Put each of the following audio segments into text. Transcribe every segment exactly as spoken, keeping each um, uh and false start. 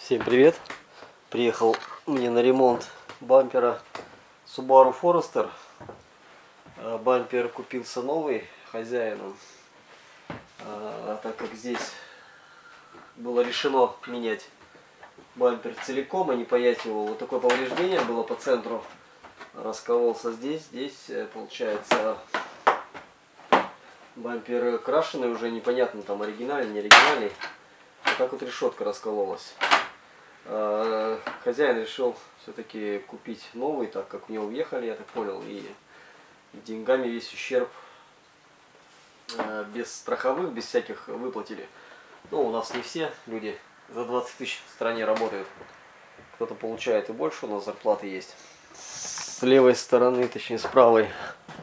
Всем привет! Приехал мне на ремонт бампера Subaru Forester. Бампер купился новый хозяином, а, так как здесь было решено менять бампер целиком, а не паять его. Вот такое повреждение было по центру, раскололся здесь, здесь получается бампер крашеный, уже непонятно, там оригинальный, не оригинальный. Вот так вот решетка раскололась. Хозяин решил все-таки купить новый, так как в него въехали, я так понял, и деньгами весь ущерб без страховых, без всяких выплатили. Ну, у нас не все люди за двадцать тысяч в стране работают. Кто-то получает и больше, у нас зарплаты есть. С левой стороны, точнее с правой,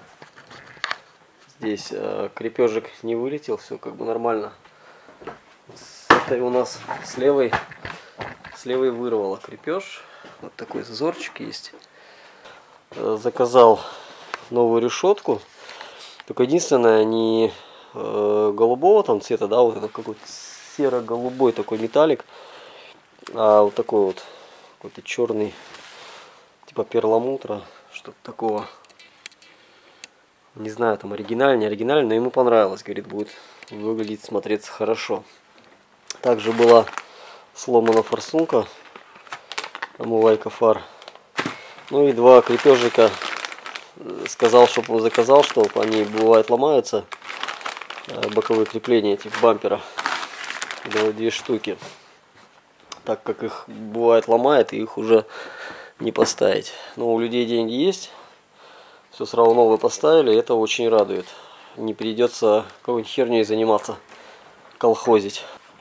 здесь крепежик не вылетел, все как бы нормально. С этой у нас с левой С левой вырвало крепеж. Вот такой зазорчик есть. Заказал новую решетку. Только единственное, не э, голубого там цвета, да, вот это какой-то серо-голубой такой металлик, а вот такой вот какой-то черный, типа перламутра, что-то такого. Не знаю, там оригинальный, не оригинальный, но ему понравилось. Говорит, будет выглядеть, смотреться хорошо. Также была сломана форсунка, омывайка фар. Ну и два крепежика. Сказал, чтобы он заказал, что они бывает ломаются, боковые крепления этих бампера. Две штуки. Так как их бывает ломает, и их уже не поставить. Но у людей деньги есть. Все сразу новое поставили, это очень радует. Не придется какой-нибудь херней заниматься, колхозить.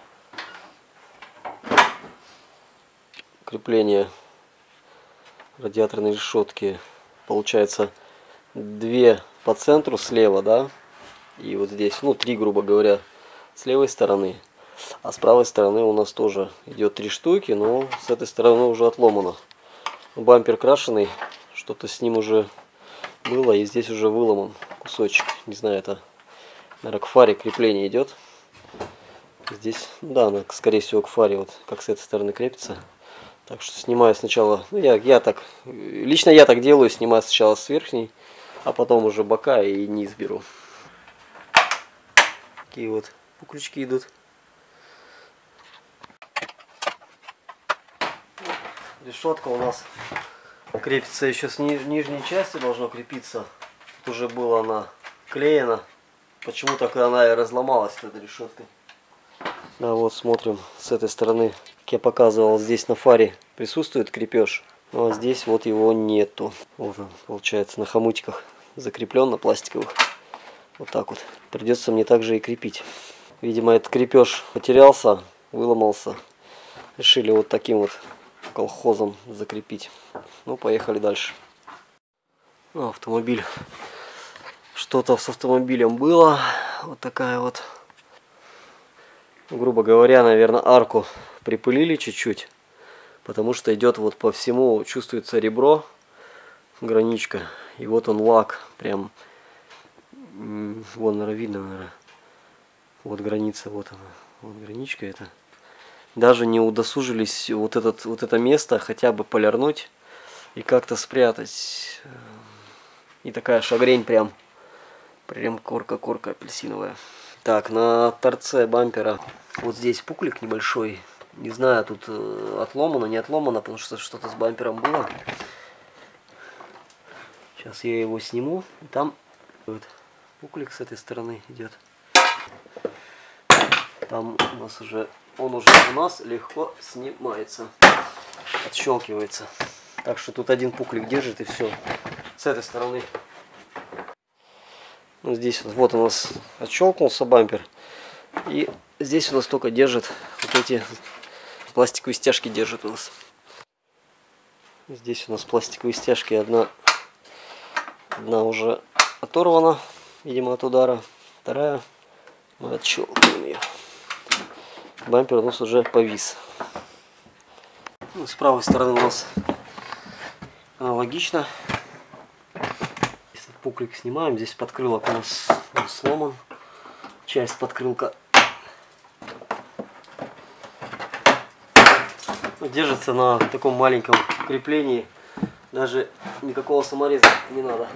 Крепление радиаторной решетки получается две по центру слева, да, и вот здесь, ну три, грубо говоря, с левой стороны, а с правой стороны у нас тоже идет три штуки, но с этой стороны уже отломано. Бампер крашеный, что-то с ним уже было, и здесь уже выломан кусочек, не знаю, это, наверное, к фаре крепление идет. Здесь, да, она, скорее всего, к фаре, вот как с этой стороны крепится. Так что снимаю сначала, ну я, я так, лично я так делаю, снимаю сначала с верхней, а потом уже бока и низ беру. Такие вот пуклички идут. Решетка у нас крепится еще с ни, нижней части, должно крепиться. Тут уже была она клеена. Почему-то она и разломалась, эта решетка. Да, вот смотрим с этой стороны. Как я показывал, здесь на фаре присутствует крепеж, ну а здесь вот его нету. Вот он, получается, на хомутиках закреплен, на пластиковых. Вот так вот. Придется мне также и крепить. Видимо, этот крепеж потерялся, выломался. Решили вот таким вот колхозом закрепить. Ну, поехали дальше. Ну, автомобиль. Что-то с автомобилем было. Вот такая вот. Грубо говоря, наверное, арку припылили чуть-чуть, потому что идет вот по всему, чувствуется ребро, граничка, и вот он лак, прям, вон, наверное, видно, наверное, вот граница, вот она, вот граничка эта. Даже не удосужились вот, этот, вот это место хотя бы полирнуть и как-то спрятать. И такая шагрень прям, прям корка-корка апельсиновая. Так, на торце бампера вот здесь пуклик небольшой. Не знаю, тут э, отломано, не отломано, потому что что-то с бампером было. Сейчас я его сниму. И там вот пуклик с этой стороны идет. Там у нас уже, он уже у нас легко снимается, отщелкивается. Так что тут один пуклик держит и все. С этой стороны. Ну, здесь вот, вот у нас отщелкнулся бампер. И здесь у нас только держит вот эти пластиковые стяжки держит у нас. Здесь у нас пластиковые стяжки. Одна, одна уже оторвана, видимо, от удара. Вторая мы отщелкиваем ее. Бампер у нас уже повис. Ну, с правой стороны у нас аналогично. Пуклик снимаем. Здесь подкрылок у нас сломан. Часть подкрылка Держится на таком маленьком креплении. Даже никакого самореза не надо.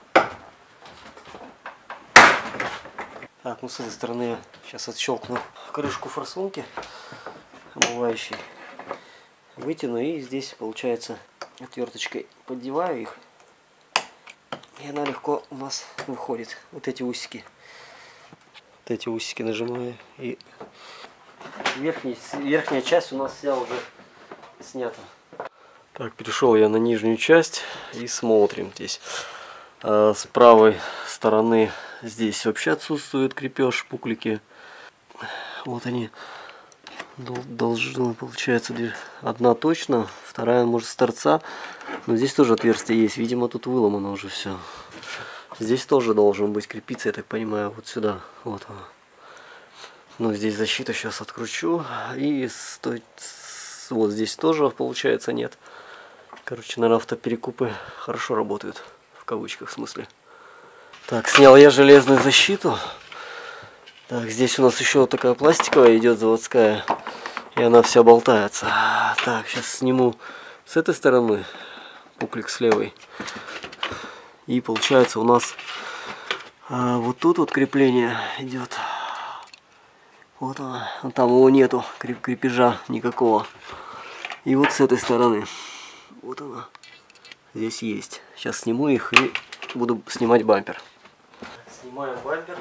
Так, ну с этой стороны я сейчас отщелкну крышку форсунки омывающей. Вытяну и здесь, получается, отверточкой поддеваю их. И она легко у нас выходит. Вот эти усики. Вот эти усики нажимаю. И верхний, верхняя часть у нас вся уже снята. Так, перешел я на нижнюю часть и смотрим здесь. А, с правой стороны здесь вообще отсутствует крепеж, пуклики. Вот они. Должны, получается, одна точно, вторая может с торца. Но здесь тоже отверстие есть. Видимо, тут выломано уже все. Здесь тоже должен быть крепиться, я так понимаю, вот сюда. Вот оно. Ну, здесь защита сейчас откручу. И стой, вот здесь тоже, получается, нет. Короче, наверное, автоперекупы хорошо работают. В кавычках, в смысле. Так, снял я железную защиту. Так, здесь у нас еще вот такая пластиковая идет, заводская. И она вся болтается. Так, сейчас сниму с этой стороны пуклик с левой. И получается у нас а, вот тут вот крепление идет. Вот оно. Там его нету, креп крепежа никакого. И вот с этой стороны. Вот она. Здесь есть. Сейчас сниму их и буду снимать бампер. Снимаем бампер.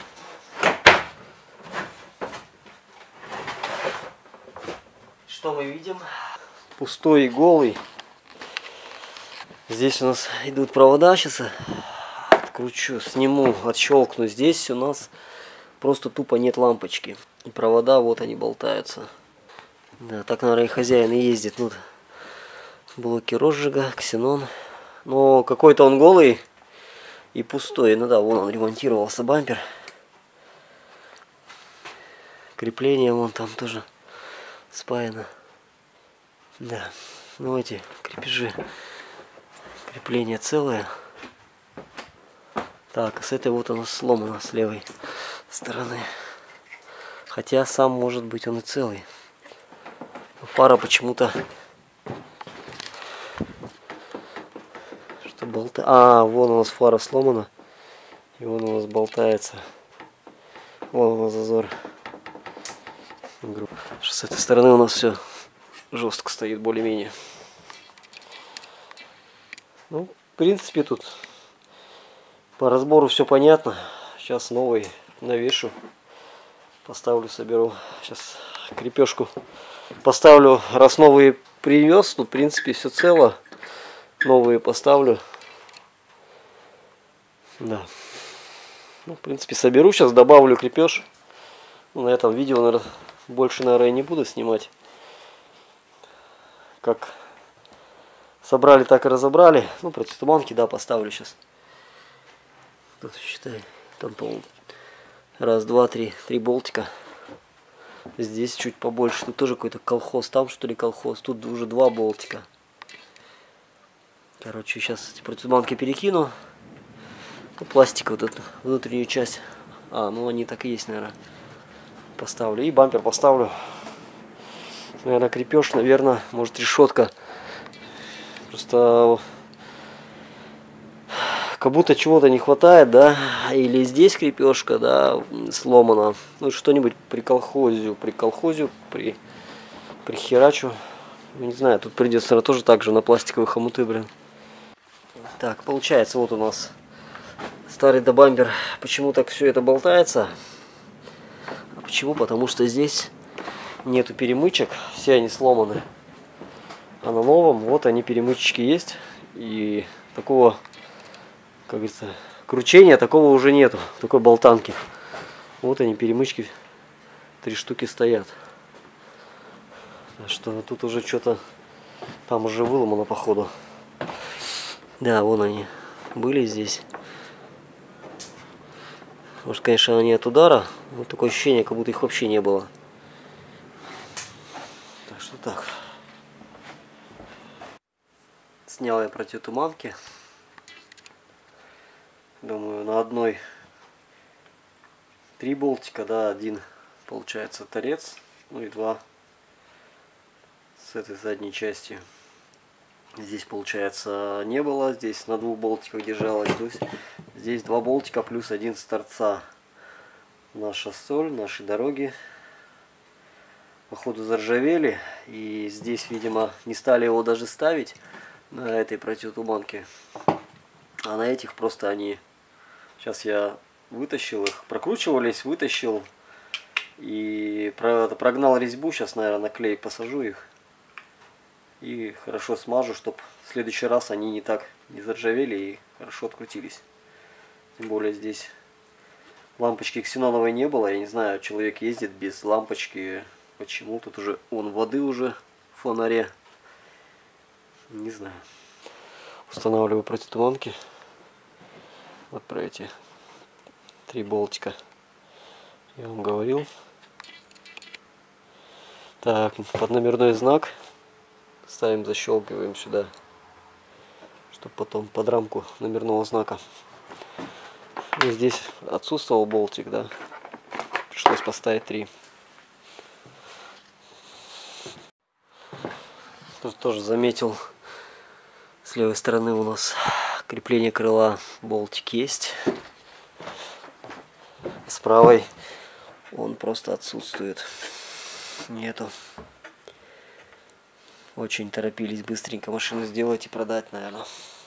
Что мы видим? Пустой и голый. Здесь у нас идут провода. Сейчас откручу, сниму, отщелкну. Здесь у нас просто тупо нет лампочки. И провода вот они болтаются. Да, так, наверное, и хозяин и ездит. Ну, блоки розжига, ксенон. Но какой-то он голый и пустой. Ну да, вон он ремонтировался, бампер. Крепление вон там тоже спаяно. Да, ну эти крепежи. Крепление целое. Так, а с этой вот оно сломано с левой стороны. Хотя сам может быть он и целый. Фара почему-то... Что болта... А, вон у нас фара сломана. И вон у нас болтается. Вон у нас зазор. С этой стороны у нас все жестко стоит, более-менее. Ну, в принципе, тут по разбору все понятно. Сейчас новый навешу. Поставлю, соберу. Сейчас крепежку поставлю. Раз новые привез, тут, в принципе, все цело. Новые поставлю. Да. Ну, в принципе, соберу. Сейчас добавлю крепеж. Ну, на этом видео, наверное, больше, наверное, не буду снимать. Как собрали, так и разобрали. Ну, противотуманки, да, поставлю сейчас. Тут, считай, там, по-моему, раз, два, три, три болтика. Здесь чуть побольше. Тут тоже какой-то колхоз. Там, что ли, колхоз. Тут уже два болтика. Короче, сейчас эти противотуманки перекину. Ну, пластик, вот эту внутреннюю часть. А, ну они так и есть, наверное. Поставлю. И бампер поставлю. Наверное, крепеж, наверное, может, решетка. Просто как будто чего-то не хватает, да, или здесь крепежка, да, сломана. Ну, что-нибудь при колхозию, при колхозию, при, при херачу. Ну, не знаю, тут придется тоже так же на пластиковые хомуты, блин. Так, получается, вот у нас старый добампер. Почему так все это болтается? А почему? Потому что здесь нету перемычек, все они сломаны. А на новом, вот они, перемычечки есть. И такого, как говорится, кручения такого уже нету, такой болтанки. Вот они, перемычки, три штуки стоят. Так что тут уже что-то там уже выломано, походу. Да, вон они были здесь. Может, конечно, они от удара. Вот такое ощущение, как будто их вообще не было. Так что так. Снял я противотуманки. Думаю, на одной три болтика, да, один получается торец, ну и два с этой задней части. Здесь, получается, не было. Здесь на двух болтиках держалось. То есть здесь два болтика плюс один с торца. Наша соль, наши дороги, походу, заржавели. И здесь, видимо, не стали его даже ставить на этой противотуманке. А на этих просто они... Сейчас я вытащил их. Прокручивались, вытащил. И прогнал резьбу. Сейчас, наверное, на клей посажу их. И хорошо смажу, чтобы в следующий раз они не так не заржавели и хорошо открутились. Тем более здесь лампочки ксеноновой не было. Я не знаю, человек ездит без лампочки. Почему? Тут уже вон воды уже в фонаре. Не знаю. Устанавливаю противотуманки. Вот про эти три болтика. Я вам говорил. Так, под номерной знак ставим, защелкиваем сюда, чтобы потом под рамку номерного знака. И здесь отсутствовал болтик, да, пришлось поставить три. Тут тоже заметил, с левой стороны у нас крепление крыла, болтик есть. С правой он просто отсутствует, нету. Очень торопились быстренько машину сделать и продать, наверное.